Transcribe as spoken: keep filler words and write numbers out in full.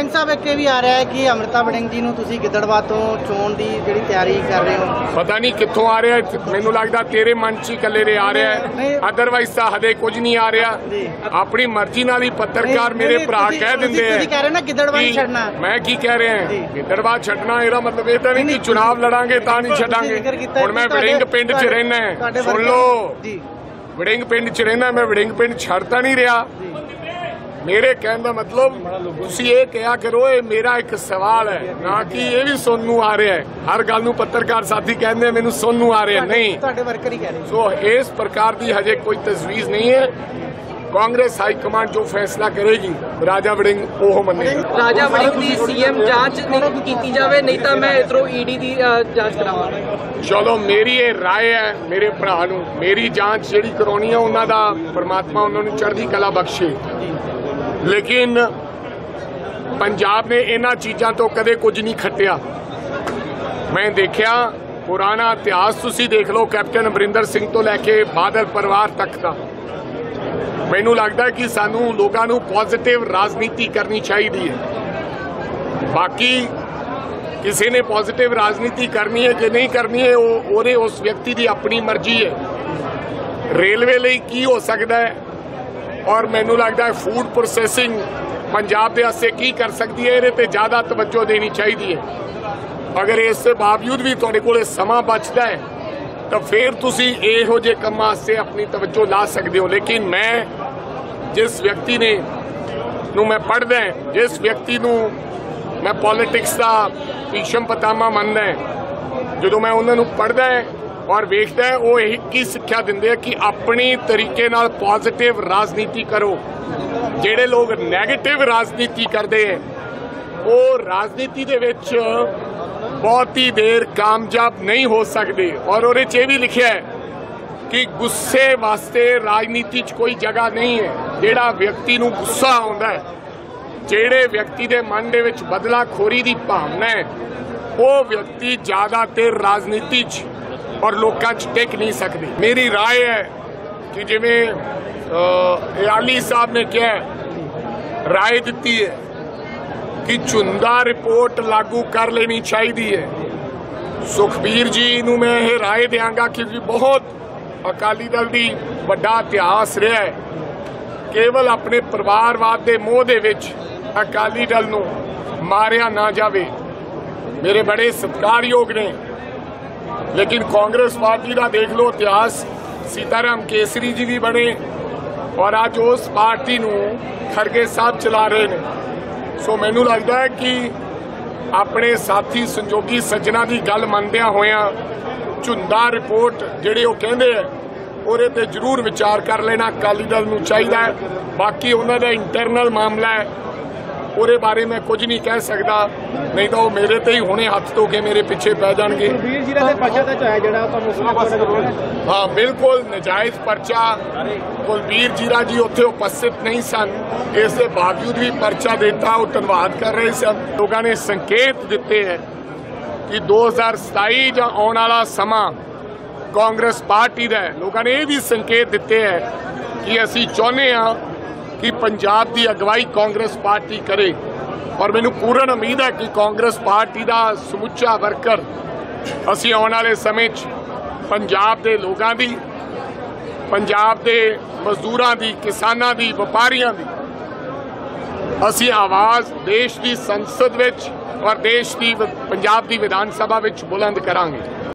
वड़िंग साहब एक भी आ रहा है कि अमृता वड़िंग जी तुसीं गिद्दड़बाह तो चोण की जिहड़ी तैयारी कर रहे हो, पता नहीं कित्थों आ रहा है। मैनूं लगदा तेरे मन च कल्ले दे आ रहा है, अदरवाइज तां हदे कुछ नहीं आ रहा। अपनी मर्जी नाल ही पत्रकार मेरे भरा कह दिंदे हैं। कह रहे ना गिद्दड़बाह नहीं छड्डना। मैं की कह रहे हैं गिद्दड़बाह छड्डना, ਇਹਦਾ मतलब ਇਹ ਤਾਂ नहीं कि चुनाव लड़ांगे तां नहीं छड्डांगे। हुण मैं वड़िंग पिंड च रहना है, सुन लो वड़िंग पिंड च रहना, मैं वड़िंग पिंड छड्डता नहीं रहा। मेरे कहने का मतलब तुसीं ये कहा करो, ये मेरा एक सवाल है ना कि ये भी सोनू आ रहा है। हर गल नूं पत्रकार साथी कहते मैनूं सोनू आ रहा है, नहीं। सो इस प्रकार की हजे कोई तजवीज़ नहीं है। कांग्रेस हाईकमान जो फैसला करेगी राजा वड़िंग वो मनेगी। राजा वड़िंग की सीएम जांच नहीं की जाए, नहीं तो मैं इधरों ईडी की जांच करावांगा। चलो मेरी ये राय है, मेरे भरा नूं मेरी जांच जिहड़ी कराउणी है उन्हां दा परमात्मा उन्होंने चढ़दी कला बख्शे, लेकिन पंजाब ने इन्हां चीज़ों तो कदे कुछ नहीं खट्टिया। मैं देखा पुराना इतिहास तुसीं देख लो, कैप्टन अमरिंदर सिंह तो लैके बादल परिवार तक का। मैनू लगता है कि सानू लोगों को पॉजिटिव राजनीति करनी चाहिए। बाकी किसी ने पॉजिटिव राजनीति करनी है कि नहीं करनी है वो ओरे उस व्यक्ति की अपनी मर्जी है। रेलवे लिए की हो सकता है और मैनू लगता है फूड प्रोसैसिंग पंजाब के वास्ते की कर सकती है, ये पे ज़्यादा तवज्जो देनी चाहिए। अगर इसके बावजूद भी तुहाडे कोल समा बचता है तो फिर तुसी इहो जे कामां वास्ते अपनी तवज्जो ला सकते हो। लेकिन मैं जिस व्यक्ति ने नू मैं पढ़दा है, जिस व्यक्ति नू मैं पॉलिटिक्स का भीषम पितामह मनदा है, जो मैं उन्होंने पढ़दा है और वेखदा है, वो एक ही सिक्ख्या दिंदे हैं कि अपनी तरीके नाल पॉजिटिव राजनीति करो। जेड़े लोग नैगेटिव राजनीति करते हैं वो राजनीति दे विच बहुत ही देर कामयाब नहीं हो सकते। और उहदे च भी लिखा है कि गुस्से वास्ते राजनीति च कोई जगह नहीं है। जेड़ा व्यक्ति नूं गुस्सा आउंदा है, जेड़े व्यक्ति दे मन दे विच बदलाखोरी दी भावना है, वो व्यक्ति ज़्यादा देर राजनीति च और लोकां च टिक नहीं सकते। मेरी राय है कि जिवें अयाली साहब ने क्या राय दी है कि चुंदा रिपोर्ट लागू कर लेनी चाहिए है। सुखबीर जी नूं मैं ये राय देंगा क्योंकि बहुत अकाली दल की बड़ा इतिहास रहा है। केवल अपने परिवारवाद के मोह दे विच अकाली दल नूं मारिया ना जावे। मेरे बड़े सत्कारयोग ने, लेकिन कांग्रेस पार्टी का देख लो इतिहास। सीताराम केसरी जी भी बने और अज उस पार्टी नूं खड़गे साहब चला रहे हैं। सो मैनू लगता है कि अपने साथी संजोगी सज्जना की गल मनदियां होया झुंदा रिपोर्ट जिहड़ी वो कहंदे है उहदे ते जरूर विचार कर लेना अकाली दल नूं चाहिदा है। बाकी उन्हां दा इंटरनल मामला है, उहदे बारे मैं कुछ नहीं कह सकता, नहीं तो वो मेरे ते ही हुणे हथ धो के मेरे पिछे पै जाणगे। हाँ बिल्कुल नजायज़ परचा। कुलबीर जीरा जी उत्थे उपस्थित नहीं सन, इसके बावजूद भी परचा देता वो धन्यवाद कर रहे सन। लोगों ने संकेत दिते हैं कि दो हज़ार सताई जां आउण वाला समा कांग्रेस पार्टी का है। लोगों ने यह भी संकेत दिते हैं कि असीं चाहुंदे हां कि पंजाब की अगवाई कांग्रेस पार्टी करे। और मैनूं पूर्ण उम्मीद है कि कांग्रेस पार्टी का समुचा वर्कर असीं आने वाले समय पंजाब के लोगों की, पंजाब के मजदूरों की, किसानों की, व्यापारियों की असीं आवाज़ देश की संसद विच और देश की पंजाब की विधान सभा विच बुलंद करांगे।